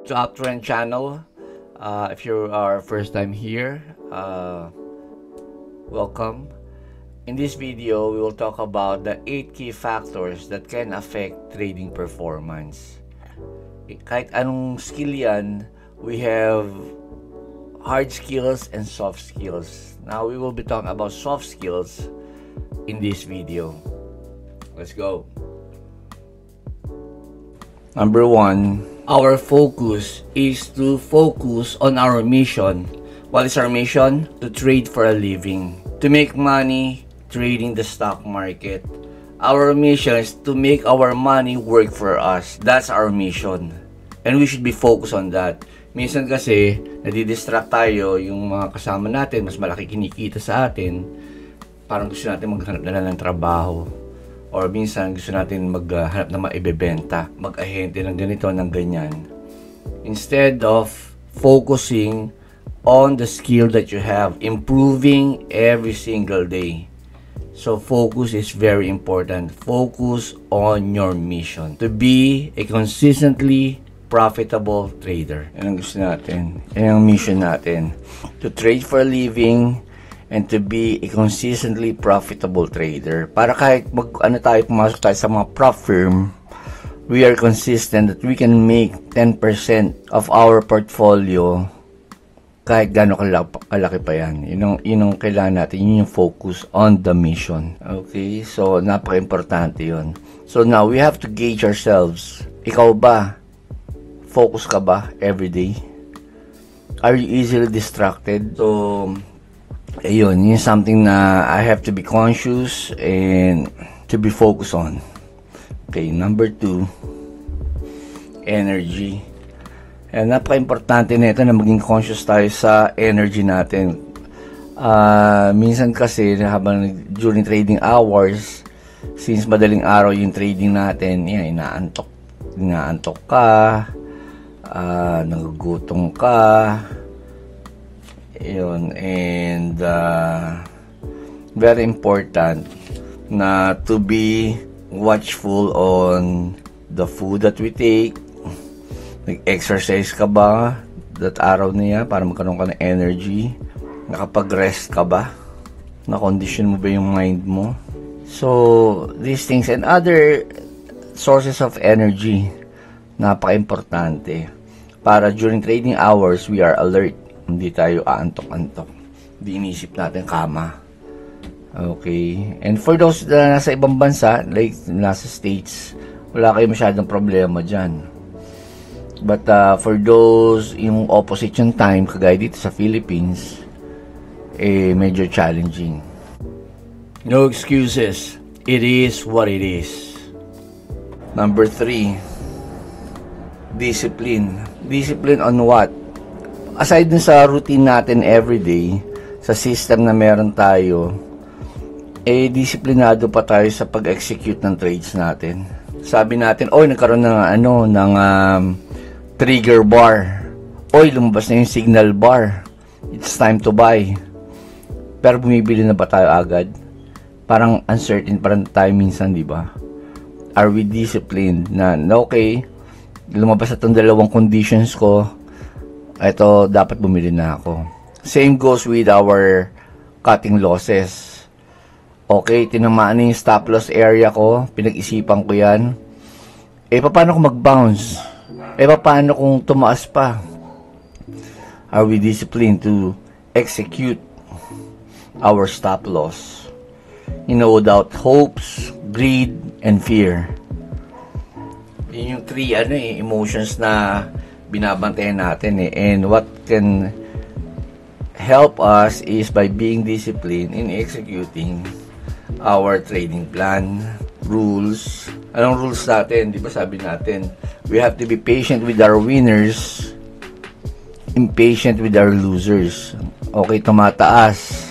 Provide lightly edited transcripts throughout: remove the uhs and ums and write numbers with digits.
to Uptrend channel. If you are first time here, welcome. In this video, we will talk about the 8 key factors that can affect trading performance. Kahit anong skill yan, we have hard skills and soft skills. Now, we will be talking about soft skills in this video. Let's go. Number 1, our focus is to focus on our mission. What is our mission? To trade for a living. To make money trading the stock market. Our mission is to make our money work for us. That's our mission. And we should be focused on that. Minsan kasi, nadidistract tayo, yung mga kasama natin, mas malaki kinikita sa atin. Parang gusto natin maghanap na lang ng trabaho. Or minsan gusto natin maghanap na maibebenta. Mag-ahente ng ganito, ng ganyan. Instead of focusing on the skill that you have, improving every single day. So focus is very important. Focus on your mission to be a consistently profitable trader. Yan ang gusto natin. Yan ang mission natin. To trade for a living and to be a consistently profitable trader. Para kahit pumasok tayo sa mga prop firm, we are consistent that we can make 10% of our portfolio kahit gano'ng kalaki pa yan. Yun ang kailangan natin. Yun yung focus on the mission. Okay? So, napaka-importante yun. So, now, we have to gauge ourselves. Ikaw ba? Focus ka ba everyday? Are you easily distracted? So, ayun. Yun something na I have to be conscious and to be focused on. Okay, number 2, energy. And napaka-importante nito na maging conscious tayo sa energy natin. Minsan kasi during trading hours, since madaling araw yung trading natin, yan, inaantok ka, nagugutom ka, yun, and very important na to be watchful on the food that we take. Nag-exercise ka ba that araw niya para magkaroon ka ng energy? Nakapag-rest ka ba? Na-condition mo ba yung mind mo? So, these things and other sources of energy, napaka-importante. Para during trading hours, we are alert. Hindi tayo aantok-antok. Hindi inisip natin kama. Okay. And for those na nasa ibang bansa, like nasa States, wala kayo masyadong problema dyan. But for those yung opposite yung time, kagaya dito sa Philippines, medyo challenging. No excuses. It is what it is. Number 3, discipline. Discipline on what? Aside dun sa routine natin everyday, sa system na meron tayo, disiplinado pa tayo sa pag-execute ng trades natin. Sabi natin, nagkaroon ng trigger bar. Lumabas na yung signal bar. It's time to buy. Pero bumibili na ba tayo agad? Parang uncertain pa rin tayo minsan, di ba? Are we disciplined na okay, lumabas na itong dalawang conditions ko, ito, dapat bumili na ako. Same goes with our cutting losses. Okay, tinamaan na yung stop loss area ko, pinag-isipan ko yan. Paano kung mag-bounce? Paano kung tumaas pa? Are we disciplined to execute our stop loss? Without hopes, greed, and fear. Yun yung 3 emotions na binabantayan natin. And what can help us is by being disciplined in executing our trading plan, rules. Anong rules natin? Di ba sabi natin, we have to be patient with our winners, impatient with our losers. Okay, tumataas.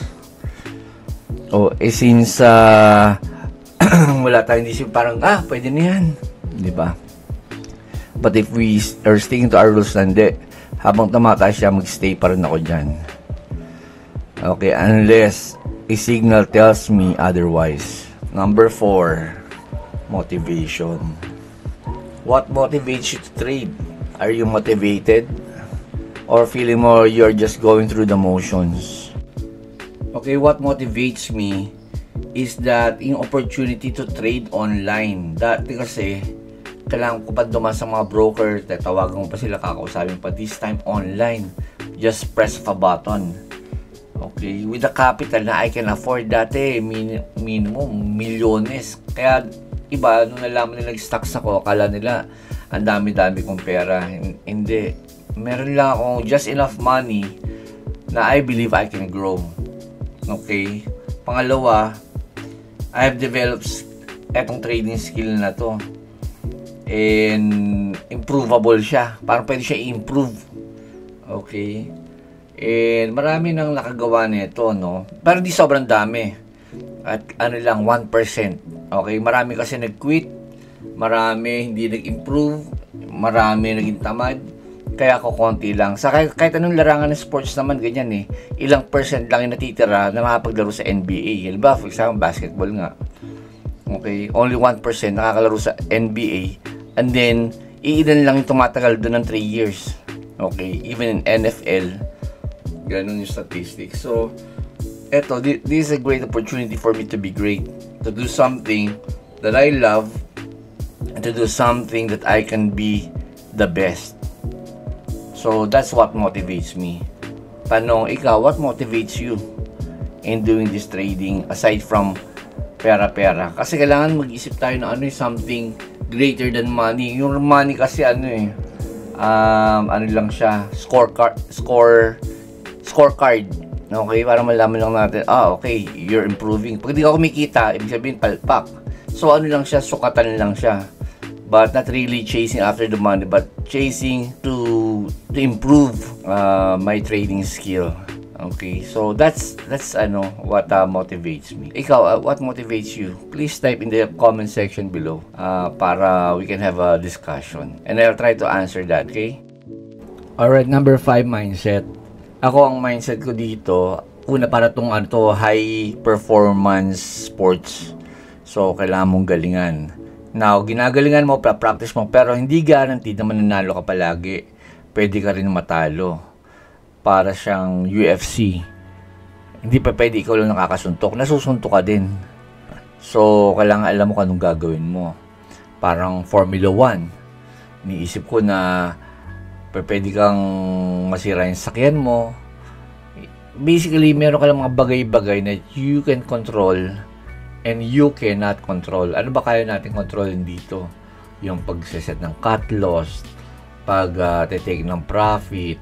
Since wala tayong discipline, parang, pwede na yan. Di ba? But if we are sticking to our rules, hindi. Habang tumataas siya, magstay pa rin ako dyan. Okay, unless a signal tells me otherwise. Number 4, motivation. What motivates you to trade? Are you motivated? Or feeling mo you're just going through the motions? Okay, what motivates me is that yung opportunity to trade online. Dati kasi, kailangan ko pa dumaan sa mga broker, tatawagan ko pa sila, kakausapin pa, this time online. Just press a button. Okay, with the capital na I can afford dati, minimum, milyones. Kaya, iba, nung nalaman nila nag-stocks ako, akala nila, ang dami-dami kong pera. Hindi. Meron lang akong just enough money na I believe I can grow. Okay? Pangalawa, I have developed etong trading skill na to. And improvable siya. Parang pwede siya i-improve. Okay? And marami nang nakagawa nito, no? Pero di sobrang dami. At ano lang, 1%. Okay? Marami kasi nag-quit. Marami hindi nag-improve, marami naging tamad, kaya ako konti lang. Sa kahit anong larangan ng sports naman, ganyan eh. Ilang percent lang yung natitira na makapaglaro sa NBA. Halimbawa, for example, basketball nga. Okay, only 1% nakakalaro sa NBA. And then, iilan lang yung tumatagal doon ng 3 years. Okay, even in NFL, ganun yung statistics. So, eto, this is a great opportunity for me to be great. To do something that I love, and to do something that I can be the best. So that's what motivates me. Tanong, ikaw, what motivates you in doing this trading aside from pera-pera? Kasi kailangan mag-isip tayo na ano yung something greater than money. Yung money kasi ano lang siya, scorecard. Okay, para malaman lang natin, okay, you're improving. Pag di ka kumikita, ibig sabihin palpak. So ano lang siya, sukatan lang siya. But not really chasing after the money, but chasing to improve my trading skill. Okay, so that's what motivates me. Ikaw, what motivates you? Please type in the comment section below para we can have a discussion. And I'll try to answer that, okay? Alright, number 5, mindset. Ako, ang mindset ko dito, una para tong high performance sports. So, kailangan mong galingan. Now, ginagalingan mo, practice mo, pero hindi guaranteed na mananalo ka palagi. Pwede ka rin matalo. Para siyang UFC. Hindi pa pwede ikaw lang nakakasuntok. Nasusuntok ka din. So, kailangan alam mo kung anong gagawin mo. Parang Formula 1. Niisip ko na pwede kang masira yung sakyan mo. Basically, meron ka lang mga bagay-bagay na you can control and you cannot control. Ano ba kaya natin kontrolin dito? Yung pag-set ng cut loss, pag-take ng profit.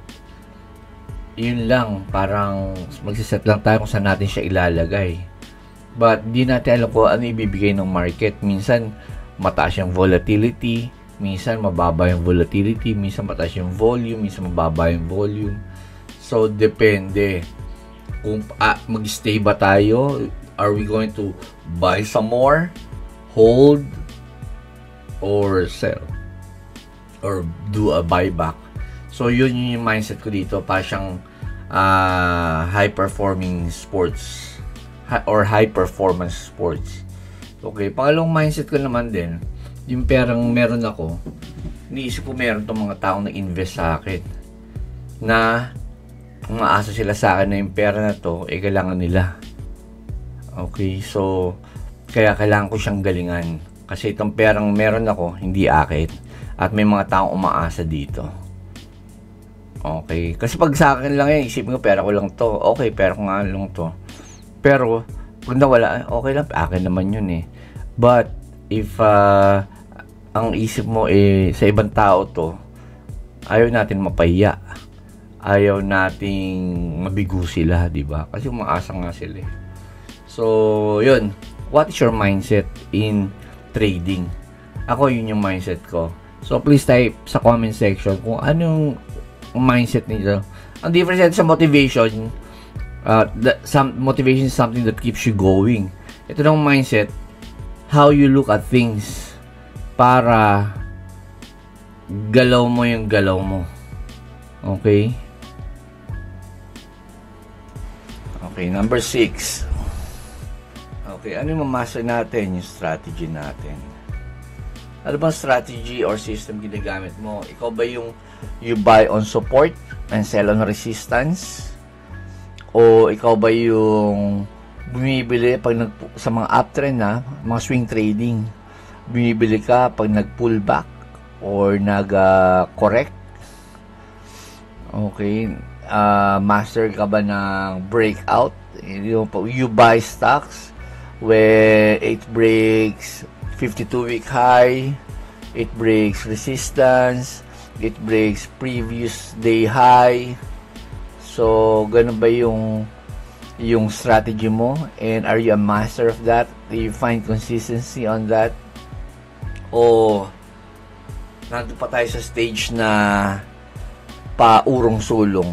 Yun lang, parang mag-set lang tayo kung saan natin siya ilalagay. But di natin alam kung ano ibibigay ng market. Minsan mataas yung volatility, minsan mababa yung volatility, minsan mataas yung volume, minsan mababa yung volume. So depende kung mag-stay ba tayo. Are we going to buy some more, hold, or sell, or do a buyback? So yun yung mindset ko dito, pa siyang high performing sports or high performance sports. Okay, pangalawang mindset ko naman din, yung perang meron ako, iniisip ko meron tong mga taong na-invest sa akin na umaasa sila sa akin na yung pera na to kailangan nila. Okay, so kaya kailangan ko siyang galingan kasi itong perang meron ako hindi akin at may mga taong umaasa dito. Okay, kasi pag sa akin lang isipin ko pera ko lang to, okay, pera ko nga lang to, pero pag nawala, okay lang, akin naman yun eh. But if ang isip mo sa ibang tao to, ayaw natin mapahiya, ayaw nating mabigo sila, di ba? Kasi umaasa nga sila eh. So, yun. What is your mindset in trading? Ako, yun yung mindset ko. So, please type sa comment section kung anong mindset nito. Ang difference sa motivation, motivation is something that keeps you going. Ito ng mindset, how you look at things para galaw mo yung galaw mo. Okay? Okay, number 6. Okay, ano yung mamasa natin, yung strategy natin? Ano bang strategy or system ginagamit mo? Ikaw ba yung you buy on support and sell on resistance? O ikaw ba yung bumibili pag sa mga uptrend na, mga swing trading? Bumibili ka pag nag-pullback or nag-correct? Okay. Master ka ba ng breakout? You buy stocks where it breaks 52-week high, it breaks resistance, it breaks previous day high. So, ganun ba yung strategy mo? And are you a master of that? Do you find consistency on that? O nandun pa tayo sa stage na paurong-sulong?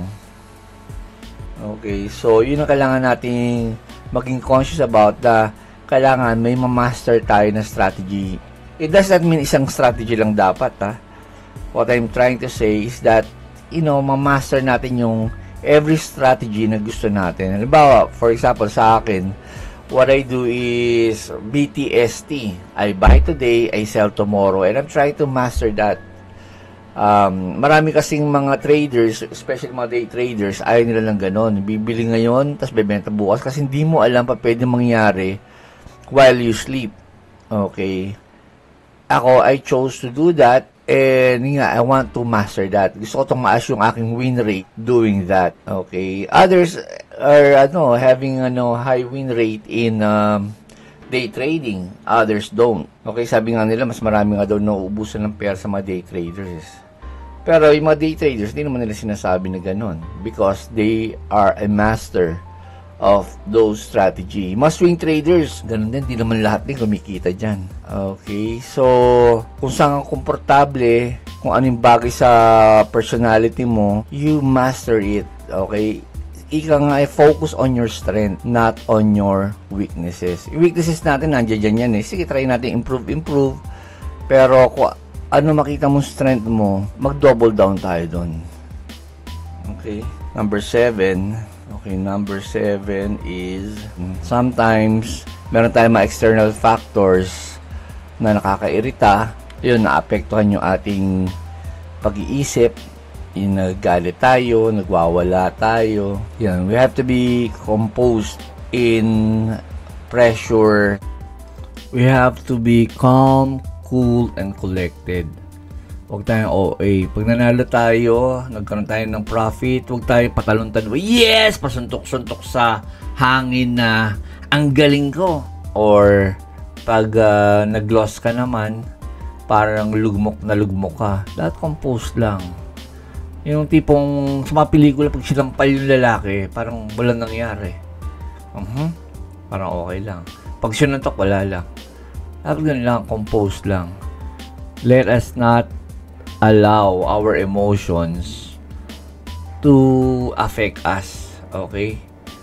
Okay, so yun ang kailangan nating maging conscious about, kailangan may ma-master tayo na strategy. It does not mean isang strategy lang dapat, What I'm trying to say is that, ma-master natin yung every strategy na gusto natin. Halimbawa, for example, sa akin, what I do is BTST. I buy today, I sell tomorrow, and I'm trying to master that. Marami kasing mga traders, especially mga day traders, ayaw nila lang ganon. Bibili ngayon, tapos bebenta bukas kasi hindi mo alam pa pwede mangyari while you sleep. Okay. Ako, I chose to do that, and I want to master that. Gusto ko itong maas yung aking win rate doing that. Okay. Others are having high win rate in day trading. Others don't. Okay, sabi nga nila mas marami nga daw nauubusan ng pera sa mga day traders. Pero yung mga day traders, hindi naman nila sinasabi na ganon because they are a master of those strategy. Mga swing traders, ganun din, di naman lahat din kumikita dyan. Okay, so kung saan kang komportable, kung anong bagay sa personality mo, you master it. Okay, ika nga, focus on your strength, not on your weaknesses. Yung weaknesses natin, nandiyan yan Sige, try natin improve. Pero kung ano makita mong strength mo, mag-double down tayo doon. Okay, number 7. Okay, number 7 is sometimes meron tayong mga external factors na nakakairita. Yun, naapektuhan yung ating pag-iisip. Yung naggalit tayo, nagwawala tayo. Yan, we have to be composed in pressure. We have to be calm, cool, and collected. Huwag tayong OA. Pag nanalo tayo, nagkaroon tayo ng profit, huwag tayo patalon-talon. Yes! Pasuntok-suntok sa hangin na ang galing ko. Or pag nag-loss ka naman, parang lugmok na lugmok ka. Lahat composed lang. Yung tipong sa mga pelikula, pag sinampal yung lalaki, parang walang nangyari. Parang okay lang. Pag sinuntok, wala lang. Dapat ganun lang, composed lang. Let us not allow our emotions to affect us. Okay?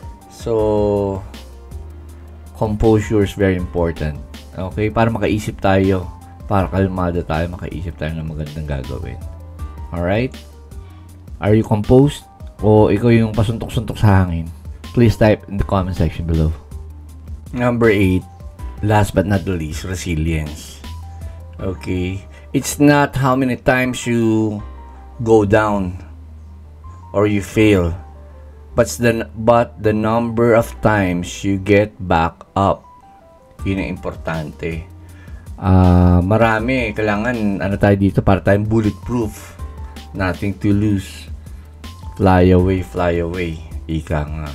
So, composure is very important. Okay? Para makaisip tayo. Para kalmado tayo, makaisip tayo ng magandang gagawin. Alright? Are you composed? O ikaw yung pasuntok-suntok sa hangin? Please type in the comment section below. Number 8. Last but not the least, resilience. Okay? It's not how many times you go down or you fail, but the number of times you get back up. Yun ang importante. Marami, kailangan tayo dito para tayong bulletproof. Nothing to lose. Fly away. Ika nga.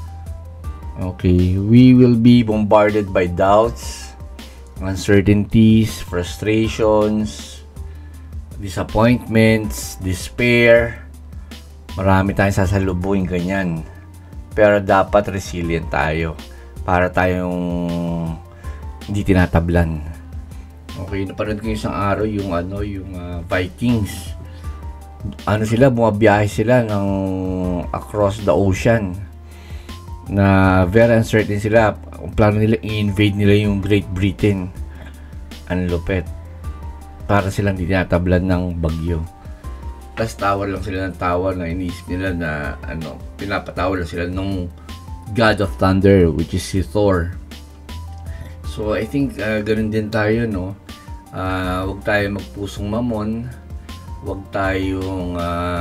Okay, we will be bombarded by doubts, uncertainties, frustrations, disappointments, despair. Marami tayong sasalubungin ganyan. Pero dapat resilient tayo para tayong hindi tinatablan. Okay, napanood ko isang araw yung Vikings. Bumabiyahe sila ng across the ocean. Na very uncertain sila. Ang plano nila, i-invade nila yung Great Britain. Ang lupet. Para silang hindi tinatablan ng bagyo. Tapos tawa lang sila ng tawa na iniisip nila na pinapatawa lang sila nung God of Thunder, which is si Thor. So I think ganun din tayo, no? Huwag tayo magpusong mamon, huwag tayong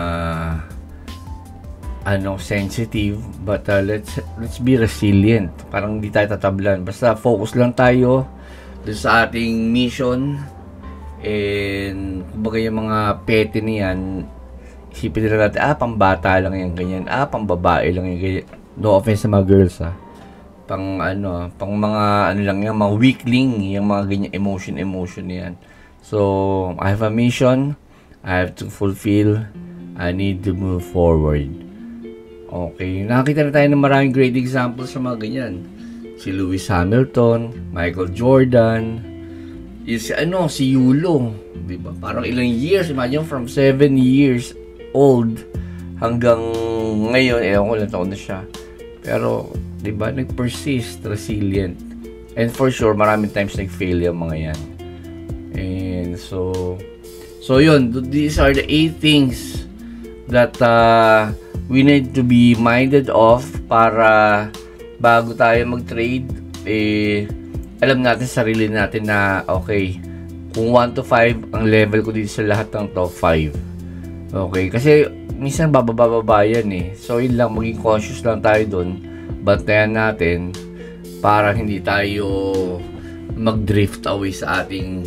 sensitive, but let's be resilient. Parang hindi tayo tatablan, basta focus lang tayo dun sa ating mission. And kumbaga yung mga petty niyan, isipin nila natin, pambata lang yan, ganyan, pambabae lang yan, ganyan. No offense sa mga girls, pang mga lang yan, mga weakling, yung mga ganyan emotion yan. So I have a mission, I have to fulfill, I need to move forward. Okay, nakita na tayo ng maraming great examples sa mga ganyan. Si Lewis Hamilton, Michael Jordan, si Yulo, di ba? Parang ilang years, imagine from 7 years old hanggang ngayon, ewan ko lang taon na siya. Pero, di ba, nag-persist, resilient. And for sure, maraming times nag-fail yung mga yan. And so yun, these are the 8 things that we need to be minded of para bago tayo mag-trade, alam natin sarili natin na okay, kung 1 to 5 ang level ko dito sa lahat ng top 5. Okay, kasi minsan bababa yan so yun lang, maging cautious lang tayo dun, bantayan natin para hindi tayo mag-drift away sa ating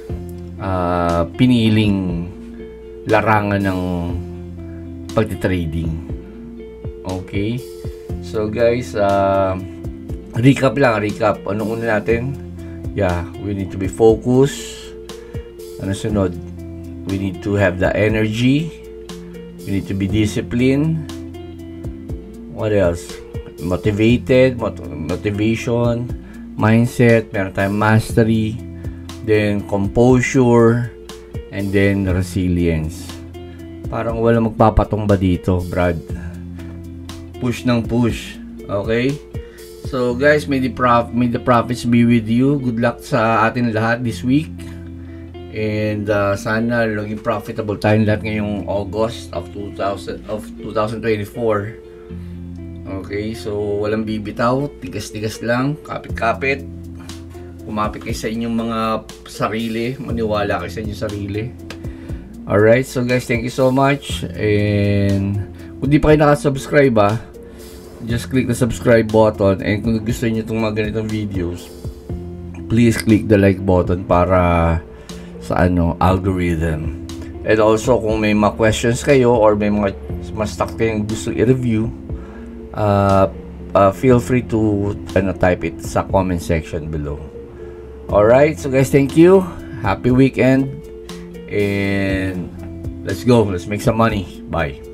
piniling larangan ng pagti-trading. Okay, so guys, recap. Anong una natin? We need to be focused. Ano sunod? We need to have the energy. We need to be disciplined. What else? Motivation, mindset, meron tayong mastery, then composure, and then resilience. Parang wala magpapatumba dito, Brad. Push ng push. Okay? So guys, may the profits be with you. Good luck sa atin lahat this week. And sana laging profitable tayo lahat ngayong August of 2024. Okay, so walang bibitaw, tigas-tigas lang, kapit-kapit. Kumapit kayo sa inyong mga sarili, maniwala kayo sa inyong sarili. Alright, so guys, thank you so much. And kung di pa kayo nakasubscribe just click the subscribe button. And kung gusto niyo itong mga ganitong videos, please click the like button para sa algorithm. And also kung may mga questions kayo or may mga mas stock kayong gusto i-review, feel free to type it sa comment section below. Alright, so guys, thank you. Happy weekend. And let's go. Let's make some money. Bye.